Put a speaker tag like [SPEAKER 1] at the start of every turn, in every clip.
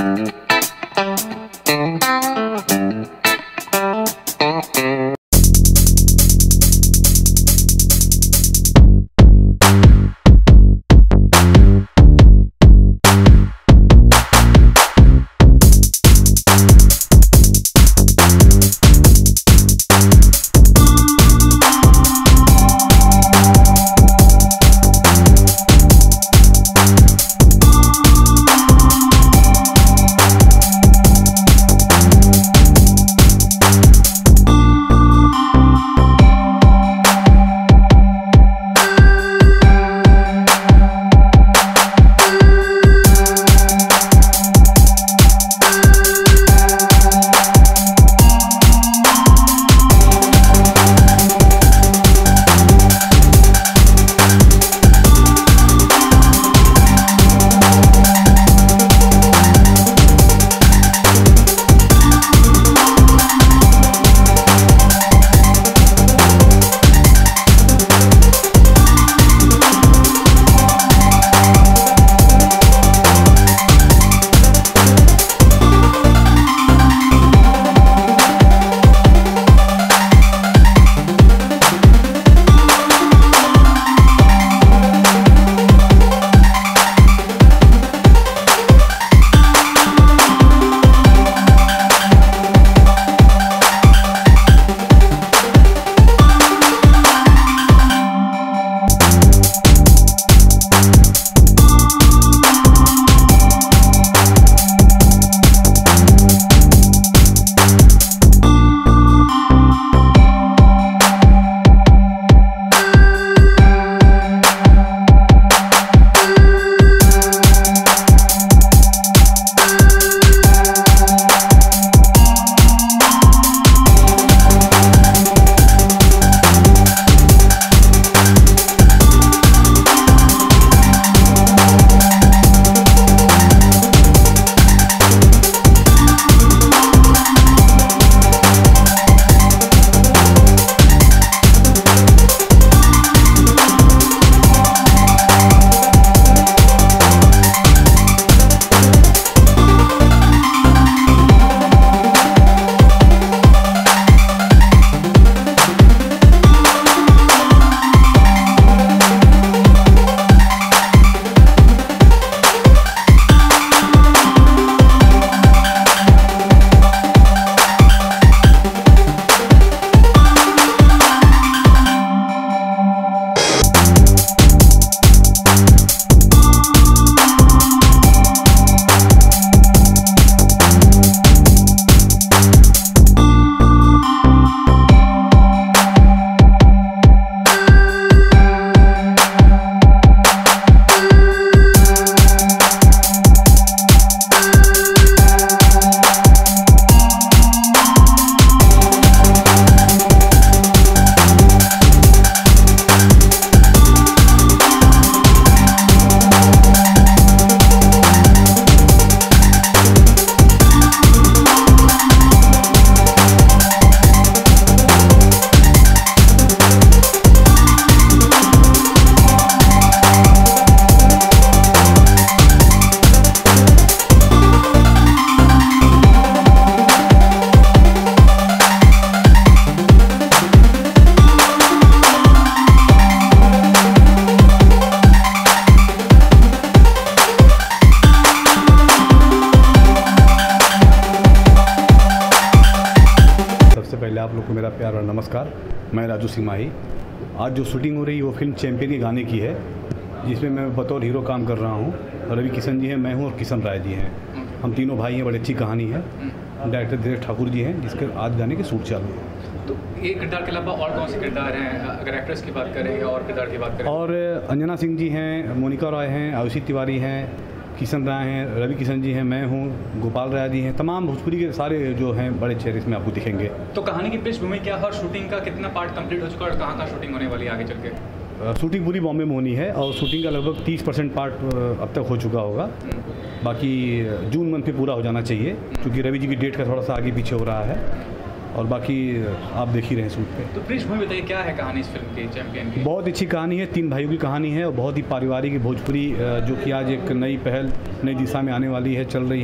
[SPEAKER 1] आप लोग को मेरा प्यार और नमस्कार। मैं राजू सिंह माही। आज जो शूटिंग हो रही है वो फिल्म चैंपियन के गाने की है, जिसमें मैं बतौर हीरो काम कर रहा हूँ। रवि किशन जी हैं, मैं हूँ और किशन राय जी हैं। हम तीनों भाई हैं। बड़ी अच्छी कहानी है। डायरेक्टर धीरज ठाकुर जी हैं, जिसके आज गाने के शूट चालू है।
[SPEAKER 2] तो ये किरदार के अलावा और कौन से किरदार हैं, अगर एक्ट्रेस की बात करें या और किरदार की बात करें?
[SPEAKER 1] और अंजना सिंह जी हैं, मोनिका रॉय हैं, आयुषी तिवारी हैं, किशन राय हैं, रवि किशन जी हैं, मैं हूँ, गोपाल राय जी हैं। तमाम भोजपुरी के सारे जो हैं बड़े चेहरे इसमें आपको दिखेंगे।
[SPEAKER 2] तो कहानी की पृष्ठभूमि क्या है और शूटिंग का कितना पार्ट कंप्लीट हो चुका है और कहाँ शूटिंग होने वाली है आगे चल के?
[SPEAKER 1] शूटिंग पूरी बॉम्बे में होनी है और शूटिंग का लगभग 30% पार्ट अब तक हो चुका होगा। बाकी जून मंथ में पूरा हो जाना चाहिए, क्योंकि रवि जी की डेट का थोड़ा सा आगे पीछे हो रहा है। और बाकी आप देख ही रहे हैं शूट पे।
[SPEAKER 2] तो पृष्ठभूमि बताइए, क्या है कहानी इस फिल्म की, चैंपियन की?
[SPEAKER 1] बहुत अच्छी कहानी है, 3 भाइयों की कहानी है और बहुत ही पारिवारिक भोजपुरी, जो कि आज एक नई पहल नई दिशा में आने वाली है, चल रही है।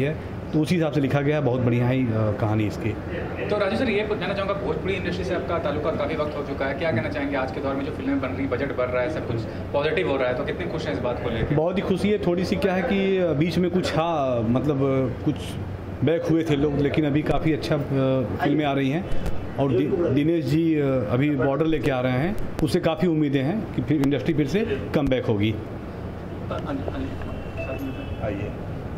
[SPEAKER 1] तो उसी हिसाब से लिखा गया है। बहुत बढ़िया ही कहानी इसकी।
[SPEAKER 2] तो राजू सर, ये जानना चाहूँगा, भोजपुरी इंडस्ट्री से आपका ताल्लुका काफ़ी वक्त हो चुका है, क्या कहना चाहेंगे आज के दौर में जो फिल्में बन रही, बजट बढ़ रहा है, सब कुछ पॉजिटिव हो रहा है, तो कितनी खुश हैं इस बात को लेकर?
[SPEAKER 1] बहुत ही खुशी है। थोड़ी सी क्या है कि बीच में कुछ मतलब कुछ बैक हुए थे लोग, लेकिन अभी काफ़ी अच्छा फिल्में आ रही हैं। और दिनेश जी अभी बॉर्डर लेके आ रहे हैं, उससे काफ़ी उम्मीदें हैं कि फिर इंडस्ट्री फिर से कम बैक होगी। आइए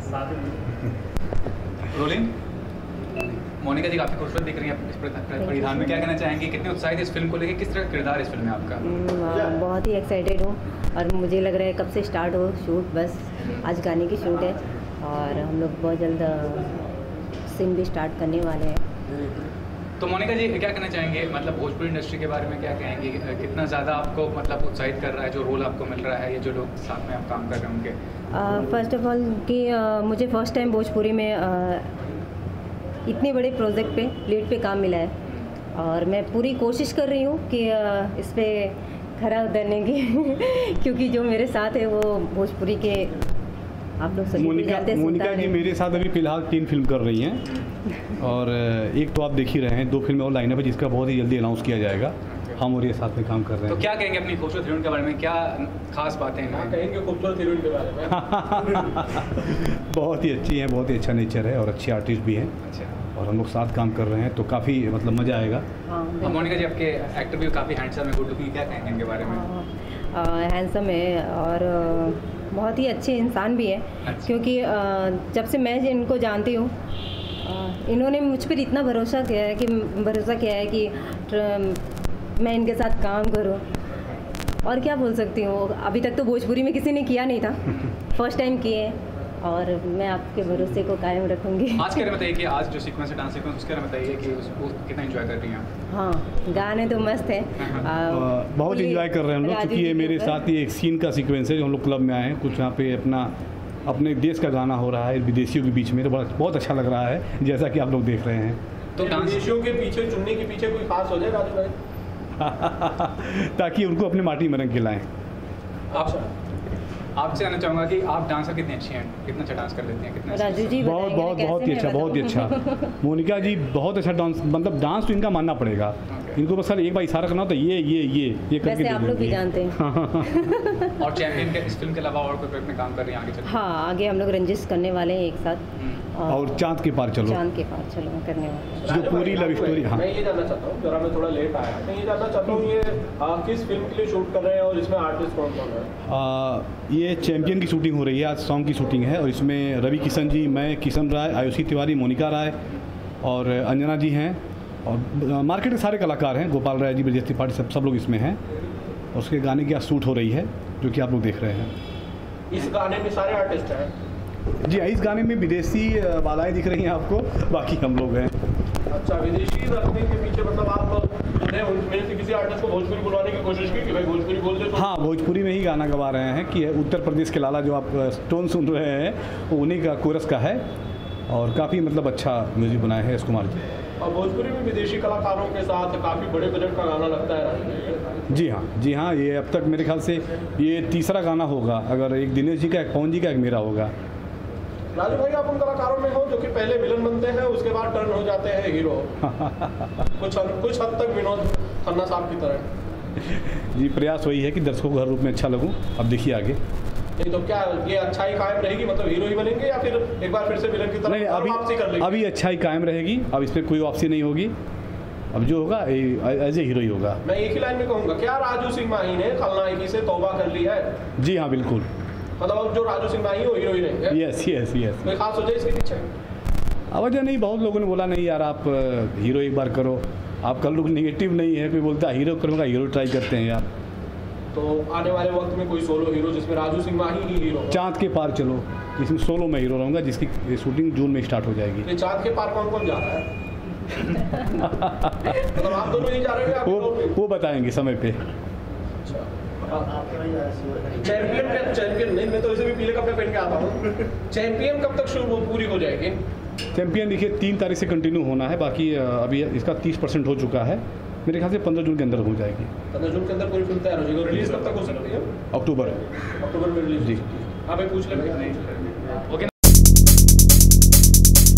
[SPEAKER 2] रोलिंग। मोनिका जी काफ़ी खूबसूरत दिख रही हैं इस परिधान में, क्या कहना चाहेंगे, कितने उत्साहित इस फिल्म को लेकर, किस तरह का किरदार इस फिल्म में आपका?
[SPEAKER 3] बहुत ही एक्साइटेड हूँ और मुझे लग रहा है कब से स्टार्ट हो शूट, बस आज गाने की शूट है और हम लोग बहुत जल्द सीन भी स्टार्ट करने वाले हैं।
[SPEAKER 2] तो मोनिका जी क्या कहना चाहेंगे, मतलब भोजपुरी इंडस्ट्री के बारे में क्या कहेंगे, कितना ज़्यादा आपको मतलब उत्साहित कर रहा है जो रोल आपको मिल रहा है, ये जो लोग साथ में आप काम कर रहे हैं उनके?
[SPEAKER 3] फर्स्ट ऑफ ऑल कि मुझे फर्स्ट टाइम भोजपुरी में इतने बड़े प्रोजेक्ट पे लीड पे काम मिला है और मैं पूरी कोशिश कर रही हूँ कि इस पर खरा उतरने की क्योंकि जो मेरे साथ है वो भोजपुरी के आप लोग सभी जानते हैं।
[SPEAKER 1] मोनिका जी मेरे साथ अभी फ़िलहाल 3 फिल्म कर रही हैं और एक तो आप देख ही रहे हैं, 2 फिल्में और लाइनअप है जिसका बहुत ही जल्दी अनाउंस किया जाएगा। हम और ये साथ में काम कर रहे हैं।
[SPEAKER 2] तो क्या कहेंगे अपनी खूबसूरत हीरोइन के बारे में, क्या खास बातें हैं?
[SPEAKER 4] कहेंगे खूबसूरत हीरोइन के बारे में
[SPEAKER 1] बहुत ही अच्छी हैं, बहुत ही अच्छा नेचर है और अच्छी आर्टिस्ट भी हैं।
[SPEAKER 2] अच्छा।
[SPEAKER 1] और हम लोग साथ काम कर रहे हैं तो काफ़ी मतलब मज़ा आएगा।
[SPEAKER 2] मोनिका जी आपके एक्टर भी काफ़ी हैंडसम है, गुड लुकिंग, क्या कहेंगे इनके बारे में?
[SPEAKER 3] हैंडसम है और बहुत ही अच्छे इंसान भी है।
[SPEAKER 2] अच्छा।
[SPEAKER 3] क्योंकि जब से मैं इनको जानती हूँ इन्होंने मुझ पर इतना भरोसा किया है कि मैं इनके साथ काम करूं। और क्या बोल सकती हूँ, अभी तक तो भोजपुरी में किसी ने किया नहीं था, फर्स्ट टाइम किए और मैं आपके भरोसे को कायम रखूंगी।
[SPEAKER 2] आज के बारे में बताइए कि आज जो सीक्वेंस है, डांस सीक्वेंस, उसके बारे में बताइए कि उसको कितना एंजॉय कर रही हैं?
[SPEAKER 3] हाँ, गाने तो मस्त है।
[SPEAKER 1] बहुत एंजॉय कर रहे हैं हम लोग, क्योंकि ये मेरे साथ ही एक सीन का सीक्वेंस है जो हम लोग क्लब में आए हैं, कुछ यहाँ पे अपने देश का गाना हो रहा है विदेशियों के बीच में, तो बहुत अच्छा लग रहा है जैसा कि आप लोग देख रहे हैं।
[SPEAKER 4] तो विदेशियों के पीछे चुनने के पीछे कोई खास हो जाए राजू भाई?
[SPEAKER 1] ताकि उनको अपनी माटी में रंग खिलाएं।
[SPEAKER 2] आपसे आना चाहूँगा कि आप डांसर कितनी अच्छी हैं, कितना अच्छा डांस कर लेती हैं, कितना?
[SPEAKER 3] राजू जी
[SPEAKER 1] बहुत ही अच्छा मोनिका जी बहुत अच्छा डांस, मतलब डांस तो इनका मानना पड़ेगा। इनको बस एक बार इशारा करना होता है, ये करके
[SPEAKER 3] आप लोग भी जानते हैं।
[SPEAKER 2] और चैंपियन के इस फिल्म के अलावा और कोई प्रोजेक्ट में काम कर रही हैं आगे चल?
[SPEAKER 3] हाँ, आगे हम लोग रंजिश करने वाले हैं एक साथ
[SPEAKER 1] और चांद के पार चलो करने वाले जो पूरी लव स्टोरी। हाँ,
[SPEAKER 4] मैं ये जानना चाहता हूँ, जरा मैं थोड़ा लेट आया, मैं ये जानना चाहता हूँ ये किस फिल्म के लिए शूट कर रहे हैं और इसमें आर्टिस्ट कौन कौन है?
[SPEAKER 1] ये चैंपियन की शूटिंग हो रही है, आज सॉन्ग की शूटिंग है और इसमें रवि किशन जी, मैं, किशन राय, आयुषी तिवारी, मोनिका राय और अंजना जी हैं और मार्केट के सारे कलाकार हैं, गोपाल राय जी, ब्रजेश त्रिपाठी, सब लोग इसमें हैं। और उसके गाने की आज शूट हो रही है जो कि आप लोग देख रहे हैं।
[SPEAKER 4] इस गाने में सारे आर्टिस्ट हैं?
[SPEAKER 1] जी, इस गाने में विदेशी बाधाएं दिख रही हैं आपको, बाकी हम लोग हैं।
[SPEAKER 4] अच्छा, विदेशी रखने के पीछे मतलब आपने उनमें से किसी आर्टिस्ट को भोजपुरी बुलवाने की कोशिश की कि भाई भोजपुरी बोल दे?
[SPEAKER 1] हाँ, भोजपुरी में ही गाना गवा रहे हैं कि उत्तर प्रदेश के लाला जो आप टोन सुन रहे हैं वो उन्हीं का कोरस का है और काफ़ी मतलब अच्छा म्यूजिक बनाया है एस कुमार जी।
[SPEAKER 4] और भोजपुरी में विदेशी कलाकारों के साथ काफ़ी बड़े बजट का गाना लगता है?
[SPEAKER 1] जी हाँ, ये अब तक मेरे ख्याल से ये तीसरा गाना होगा, अगर एक दिनेश जी का, एक पवन जी का, एक मेरा होगा।
[SPEAKER 4] राजू भाई, आप उन कलाकारों में हो जो कि पहले विलन बनते हैं उसके बाद टर्न हो जाते हैं हीरो कुछ हद तक विनोद खन्ना साहब की तरह।
[SPEAKER 1] जी, प्रयास वही है कि दर्शकों को हर रूप में अच्छा लगूं। अब देखिए आगे।
[SPEAKER 4] नहीं तो क्या ये अच्छाई कायम रहेगी, मतलब हीरो ही बनेंगे या फिर एक बार फिर से विलन की तरफ?
[SPEAKER 1] नहीं, अभी अच्छाई कायम रहेगी, अब इस पर कोई वापसी नहीं होगी। अब जो होगा एज ए हीरो ही होगा।
[SPEAKER 4] मैं एक ही लाइन में कहूँगा, क्या राजू सिंह माही ने खलनायकी से तौबा कर लिया है?
[SPEAKER 1] जी हाँ, बिल्कुल।
[SPEAKER 4] मतलब अब जो राजू सिंह माही वो हीरो ही रहेंगे?
[SPEAKER 1] यस।
[SPEAKER 4] कोई खास वजह इसके पीछे?
[SPEAKER 1] वजह नहीं, बहुत लोगों ने बोला नहीं यार आप हीरो एक बार करो, आपका लुक नेगेटिव नहीं है, कोई बोलता है हीरो करूँगा, हीरो ट्राई करते हैं यार।
[SPEAKER 4] तो आने वाले वक्त में कोई सोलो हीरो जिसमें राजू सिंह माही ही हीरो?
[SPEAKER 1] चांद के पार चलो, जिसमें सोलो में हीरो रहूँगा, जिसकी शूटिंग जून में स्टार्ट हो जाएगी।
[SPEAKER 4] ये चांद के पार कौन जा रहा है? मतलब आप दोनों ही जा रहे हैं?
[SPEAKER 1] वो बताएंगे समय पे।
[SPEAKER 4] चैंपियन नहीं, मैं तो इसे भी पीले कपड़े पहन के आता हूँ। चैंपियन कब तक शुरू पूरी हो जाएगी?
[SPEAKER 1] चैंपियन देखिए 3 तारीख से कंटिन्यू होना है, बाकी अभी इसका 30% हो चुका है, मेरे ख्याल से 15 जून के अंदर हो जाएगी। 15
[SPEAKER 4] जून के अंदर पूरी फिल्म तैयार हो जाएगी। रिलीज कब तक हो सकती है?
[SPEAKER 1] अक्टूबर
[SPEAKER 4] में रिलीज।
[SPEAKER 1] जी।
[SPEAKER 4] हाँ भाई, पूछ ले भाई।
[SPEAKER 2] ओके।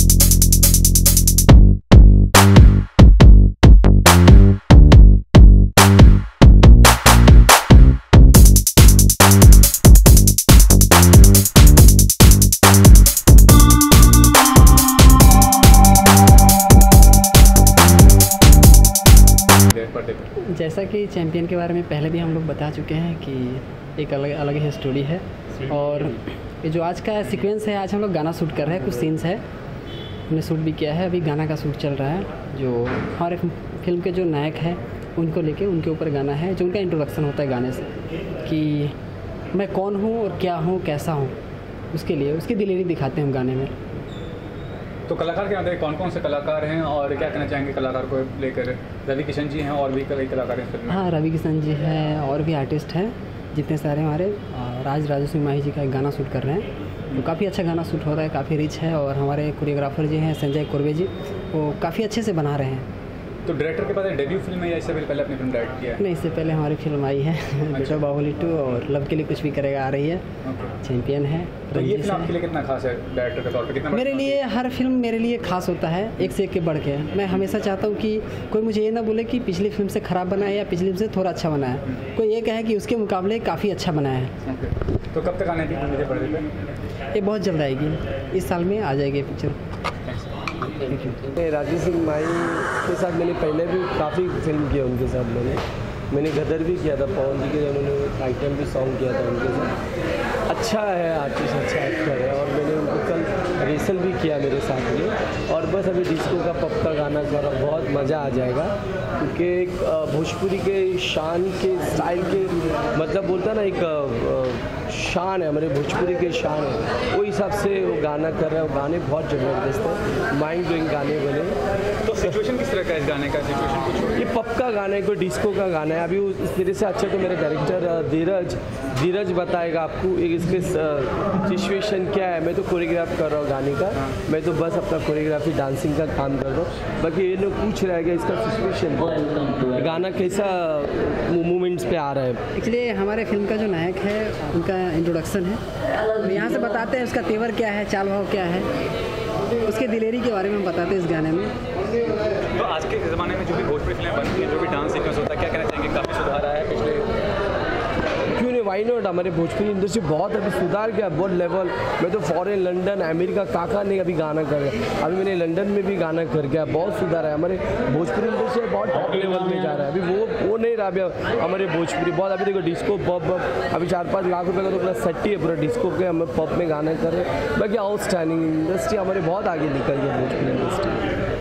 [SPEAKER 5] जैसा कि चैम्पियन के बारे में पहले भी हम लोग बता चुके हैं कि एक अलग अलग ही स्टोरी है। और ये जो आज का सीक्वेंस है, आज हम लोग गाना शूट कर रहे हैं, कुछ सीन्स है हमने शूट भी किया है, अभी गाना का शूट चल रहा है। जो हमारे फिल्म के जो नायक हैं उनको लेके उनके ऊपर गाना है, जो उनका इंट्रोडक्शन होता है गाने से कि मैं कौन हूँ और क्या हूँ, कैसा हूँ, उसके लिए उसकी दिलेरी दिखाते हैं हम गाने में।
[SPEAKER 2] तो कलाकार के अंदर कौन कौन से कलाकार हैं और क्या कहना चाहेंगे कलाकार को लेकर? रवि किशन जी हैं और भी कई कलाकार हैं फिल्म में।
[SPEAKER 5] हाँ, रवि किशन जी हैं और भी आर्टिस्ट हैं जितने सारे हमारे। राजू सिंह माही जी का एक गाना शूट कर रहे हैं, तो काफ़ी अच्छा गाना शूट हो रहा है, काफ़ी रिच है। और हमारे कोरियोग्राफर जी हैं संजय कोरबे जी, वो काफ़ी अच्छे से बना रहे हैं।
[SPEAKER 2] तो डायरेक्टर के पास डेब्यू फिल्म है या इससे पहले अपनी फिल्म डायरेक्ट किया है?
[SPEAKER 5] नहीं, इससे पहले हमारी फिल्म आई है बेटा बाहुबली 2 और लव के लिए कुछ भी करेगा आ रही है, चैंपियन है।
[SPEAKER 2] तो ये फिल्म आपके लिए कितना खास है डायरेक्टर के तौर पर? कितना
[SPEAKER 5] मेरे लिए हर फिल्म मेरे लिए खास होता है, एक से एक के बढ़ के। मैं हमेशा चाहता हूँ कि कोई मुझे ये ना बोले कि पिछली फिल्म से ख़राब बना है या पिछली फिल्म से थोड़ा अच्छा बना है, कोई ये कहे कि उसके मुकाबले काफ़ी अच्छा बना है।
[SPEAKER 2] तो कब तक आने की मुझे पर्दे पे?
[SPEAKER 5] ये बहुत जल्द आएगी, इस साल में आ जाएगी पिक्चर।
[SPEAKER 6] राजू सिंह माही के साथ मैंने पहले भी काफ़ी फिल्म किया उनके साथ। मैंने गदर भी किया था पवन जी के, उन्होंने आइटम भी सॉन्ग किया था उनके साथ। अच्छा है आर्टिस्ट, अच्छा एक्टर है। और मैंने उनको कल रेसल भी किया मेरे साथ में। और बस अभी डिस्को का पप का गाना कर रहा, बहुत मज़ा आ जाएगा क्योंकि एक भोजपुरी के शान के स्टाइल के मतलब बोलता ना, एक शान है, हमारे भोजपुरी के शान है, वो हिसाब से वो गाना कर रहा है। वो गाने बहुत ज़बरदस्त है, माइंड ब्लोइंग गाने बने।
[SPEAKER 2] तो सिचुएशन किस तरह का है इस गाने का? सिचुएशन कुछ
[SPEAKER 6] ये पप का गाना है, कोई डिस्को का गाना है। अभी मेरे से अच्छा तो मेरा डायरेक्टर धीरज बताएगा आपको एक इसके सिचुएशन क्या है। मैं तो कोरियोग्राफ कर रहा हूँ गाने का, मैं तो बस अपना कोरियोग्राफी डांसिंग का काम कर रहा हूँ। बाकी ये लोग पूछ रहे हैं कि इसका सिचुएशन गाना कैसा मूवमेंट्स पे आ रहा है।
[SPEAKER 5] इसलिए हमारे फिल्म का जो नायक है उनका इंट्रोडक्शन है, यहाँ से बताते हैं उसका तेवर क्या है, चाल भाव क्या है, उसके दिलेरी के बारे में बताते हैं इस गाने में।
[SPEAKER 2] तो आज के ज़माने में जो भी भोजपुरी फिल्में बनती हैं, जो भी डांस सीक्वेंस होता है, क्या कहना चाहेंगे? काफ़ी सुधार आया है पिछले?
[SPEAKER 6] क्यों नहीं, वाई नॉट। हमारे भोजपुरी इंडस्ट्री बहुत अभी सुधार गया, बहुत लेवल। मैं तो फॉरेन, लंदन, अमेरिका काका ने अभी गाना कर गया, अभी मैंने लंदन में भी गाना कर गया, बहुत सुधार है। हमारे भोजपुरी इंडस्ट्री बहुत टॉप लेवल में जा रहा है। अभी वो नहीं रहा अभी हमारे भोजपुरी बहुत। अभी देखो डिस्को पब, अभी 4-5 लाख रुपए का तो पूरा सेट ही है पूरा डिस्को के, हम पब में गाना कर रहे हैं। बाकी आउटस्टैंडिंग इंडस्ट्री हमारे बहुत आगे निकल गई भोजपुरी इंडस्ट्री।